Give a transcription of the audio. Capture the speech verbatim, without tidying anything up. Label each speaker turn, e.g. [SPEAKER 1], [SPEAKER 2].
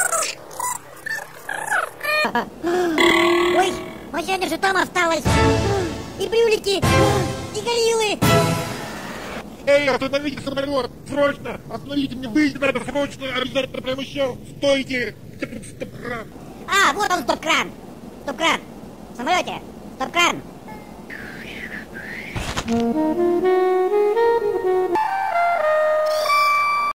[SPEAKER 1] Ой, Мачаня же там осталась. И брюлики, и гориллы.
[SPEAKER 2] Эй, остановите самолет! Срочно! Остановите, мне выйти надо срочно! Обязательно прямо сейчас! Стойте! Стоп-кран!
[SPEAKER 1] А, вот он, стоп-кран! Стоп-кран! В самолете! Стоп-кран!